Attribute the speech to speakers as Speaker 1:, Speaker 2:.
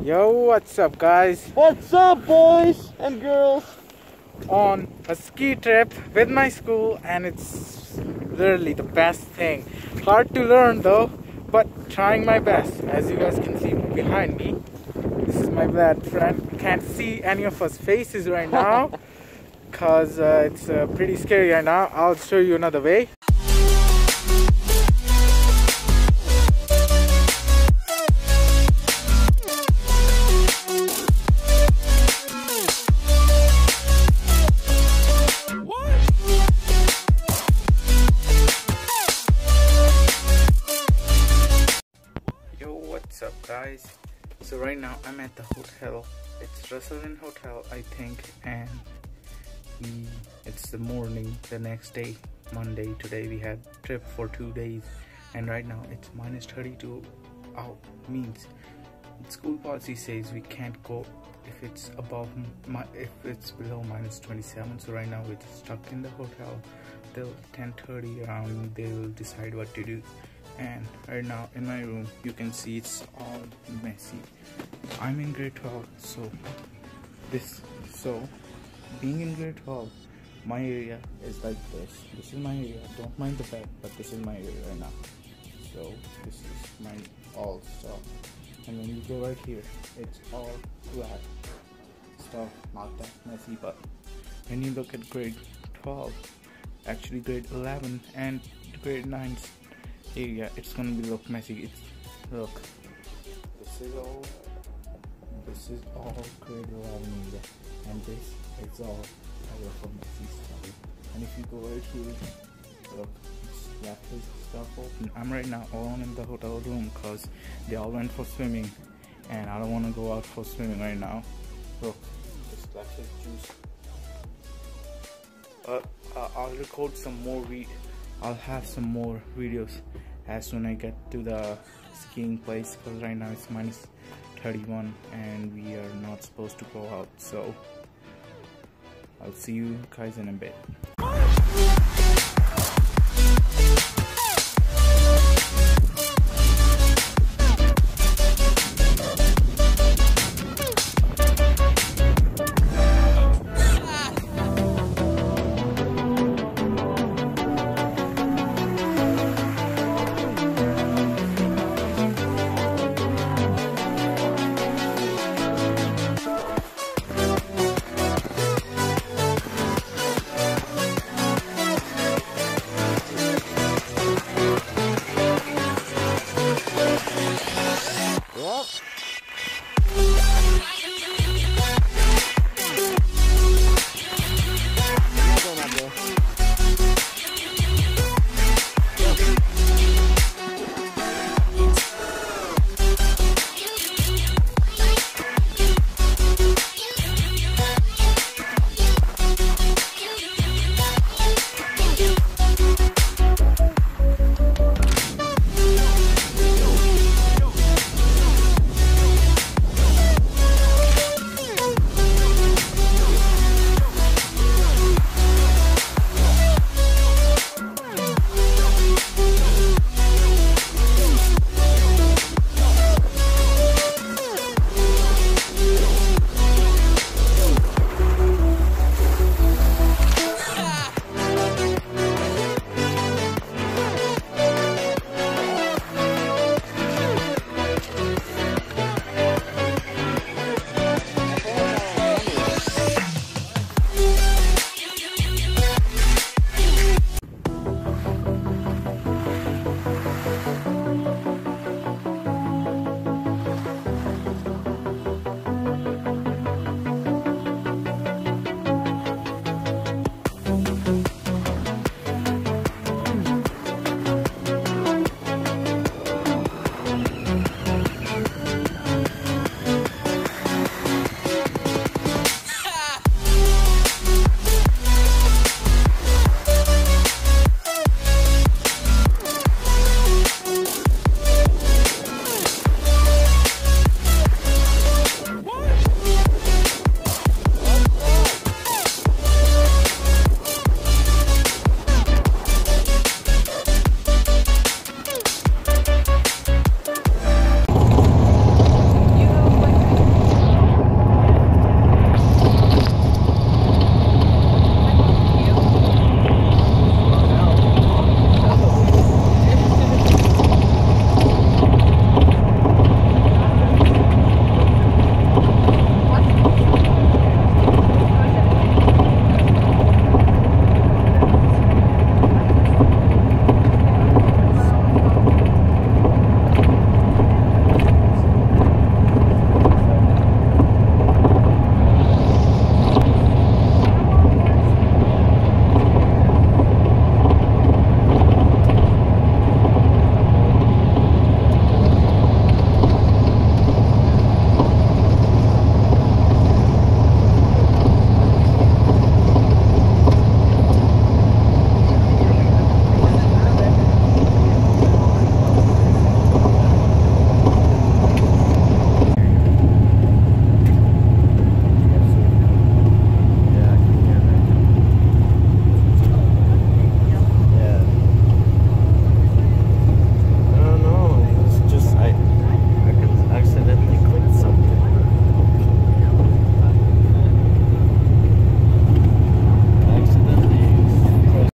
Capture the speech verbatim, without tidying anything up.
Speaker 1: Yo, what's up guys?
Speaker 2: What's up boys and girls?
Speaker 1: On a ski trip with my school, and it's literally the best thing. Hard to learn though, but trying my best. As you guys can see behind me, this is my bad friend. Can't see any of us faces right now because uh, it's uh, pretty scary right now. I'll show you another way. What's up guys? So right now I'm at the hotel. It's Russellin Hotel, I think, and we, it's the morning the next day, Monday. Today we had trip for two days, and right now it's minus thirty-two out. Means school policy says we can't go if it's above my if it's below minus twenty-seven. So right now we're just stuck in the hotel till ten thirty around. They'll decide what to do. And right now in my room you can see it's all messy. I'm in grade twelve, so this so being in grade twelve, my area is like this. This is my area. Don't mind the bed, but this is my area right now. So this is my all stuff, and when you go right here, it's all flat stuff, not that messy. But when you look at grade twelve, actually grade eleven and grade nine area, it's gonna be look messy. It's look, this is all this is all grade eleven area, and this is all a messy stuff. And if you go right here, look, it's left this stuff open. I'm right now alone in the hotel room because they all went for swimming, and I don't want to go out for swimming right now. Look, this left his juice. Uh, uh, I'll record some more. Re I'll have some more videos as soon as I get to the skiing place, because right now it's minus thirty-one and we are not supposed to go out. So I'll see you guys in a bit.